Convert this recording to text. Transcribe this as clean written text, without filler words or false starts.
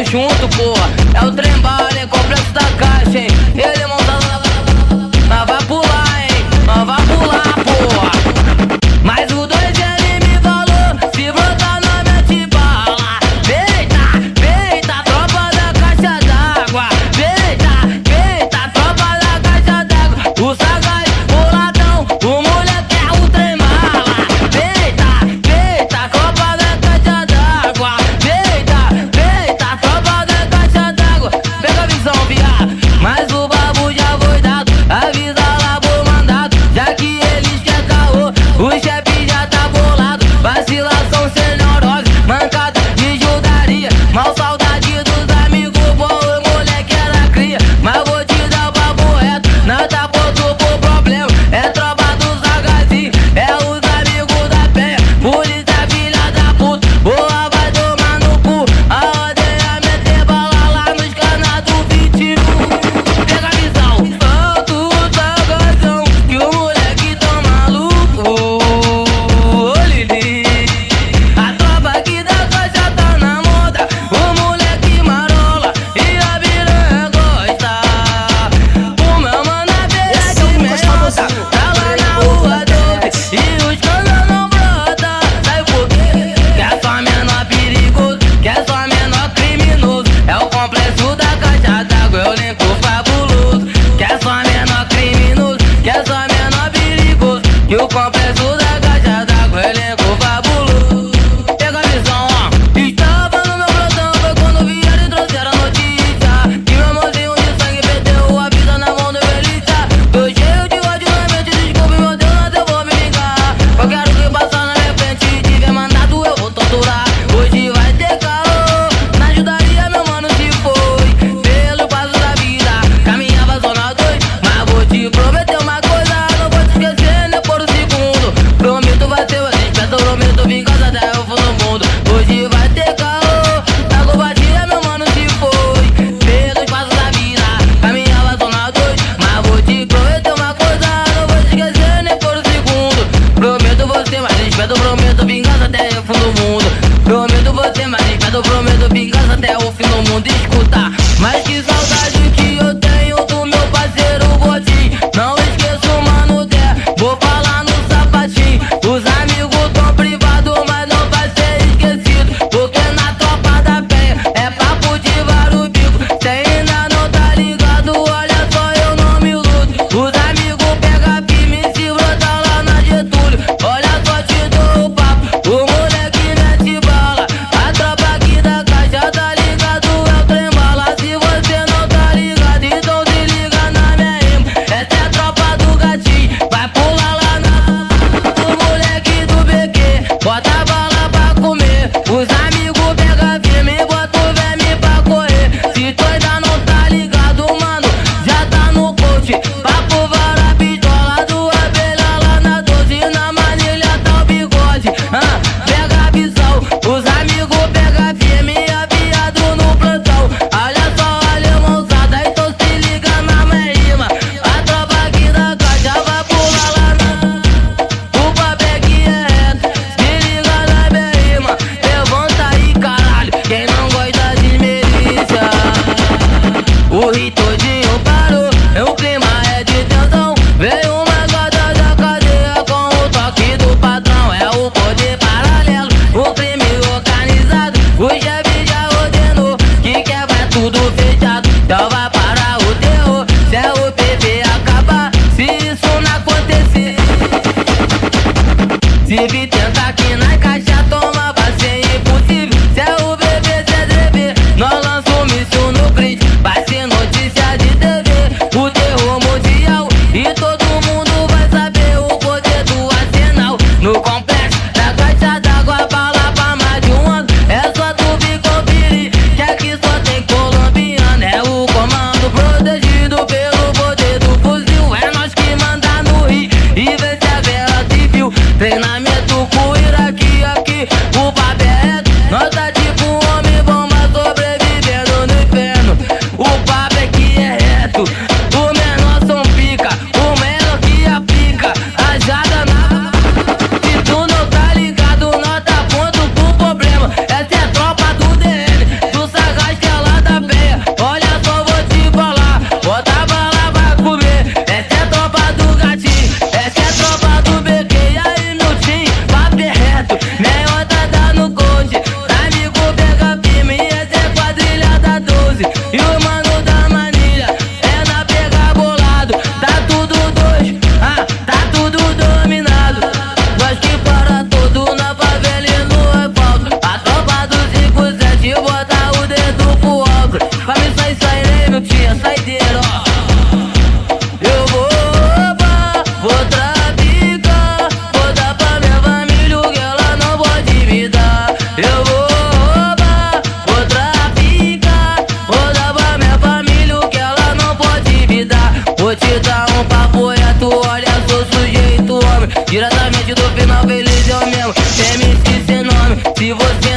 tamo junto, porra. É o trem bala, hein? Complexo da caixa, hein? Ele montado na vai pular, hein? Nós vai pular, porra. Mas o 2 ele me falou, se brotar na mente bala. Feita, tropa da caixa d'água. Feita, tropa da caixa d'água. O sagaz, o ladrão, o moleque é o trem bala. Feita, tropa da caixa d'água. Feita, tropa da caixa d'água. Pega a visão, viado. Mas o babo já foi dado. Avisa lá por mandado, já que eles querem caô. O chefe já tá bolado. Vacilação sem neurose, mancada de judaria. Mal saudade dos amigos, pô, o moleque era cria. Mas vou te dar o papo reto, não tá pronto pro problema. É tropa dos agazinhos, é os amigos da penha. Polícia filha da puta, boa vai tomar no cu. A ordem é meter bala lá nos canas do 21. Pega a visão, solta o sagazão, que o moleque tá maluco. Ô Lili, a tropa aqui da caixa tá na moda. O moleque marola e a piranha gosta. O meu mano é BS meiota, tá lá na rua doce e os canas não brota. Sai porque quer só menor perigoso, quer só menor criminoso. É o complexo da caixa d'água, é o elenco fabuloso. Quer só menor criminoso, quer só menor perigoso. Que o complexo da caixa d'água, é o elenco fabuloso. Pega a visão, ó. Estava no meu plantão, foi quando vieram e trouxeram a notícia que meu irmãozinho de sangue perdeu a vida na mão do Belícia. Tô cheio de ódio na mente, desculpe meu Deus, mas eu vou me ligar. Qualquer um que passar na minha frente e tiver mandado, eu vou torturar. Hoje vai ter caô, na ajudaria meu mano se foi. Pelo passo da vida, caminhava zona 2. Mas vou te prometer uma coisa, não vou te esquecer nem por um segundo. Prometo vai ter respeito, prometo vingança até o fundo do mundo. Hoje vai ter caô, na covardia meu mano se foi. Pelos passos da vida, caminhava zona 2. Mas vou te prometer uma coisa, não vou te esquecer nem por um segundo. Prometo você mais respeito, prometo vingança até o fundo do mundo. Prometo você mais respeito, prometo vingança até o fim do mundo. Escuta, mas que saudade que eu tenho do meu parceiro Gordinho. Não esqueço, mano, vou falar no sapatinho. Os amigos tão privados, mas não vai ser esquecido. Porque na tropa da penha é papo de vários bicos. Cê ainda não tá ligado, olha só, eu não me iludo. Os amigos pega firme e se brotar lá na Getúlio. Olha só, te dou o papo, o moleque mete bala. A tropa aqui da caixa tá ligado, é o trem bala. Se você não tá ligado, então se liga na minha rima. Essa é a tropa do gatinho, vai pular lá na o moleque do BQ, bota bala pra comer. Os amigos pega firme e bota o verme pra correr. Se tu ainda não tá ligado, mano, já tá no coach. Papo vara pistola do abelha lá na 12. Na manilha tá o bigode, pega a visão. Os amigos pega firme e aviado no plantão. Olha só a alemãozada, então se liga na minha rima. A tropa aqui da caixa vai pular lá na o papel que é reto, se liga na minha rima. Levanta aí, caralho, quem não gosta de milícia. O rio todinho parou, o clima é de tensão. Veio uma guarda da cadeia com o toque do patrão. É o poder paralelo, o crime organizado. O chefe já ordenou que quebra tudo fechado. Já vai parar o terror, se é o PV acabar. Se isso não acontecer, se vir tentar aqui na caixa, toma, vai ser impossível. Se é o BBCDB, nós lança um míssil no grid. Vai ser notícia de TV, o terror mundial. E todo mundo vai saber o poder do arsenal. No complexo da caixa d'água, bala pra mais de um ano. É só tu vir com Se você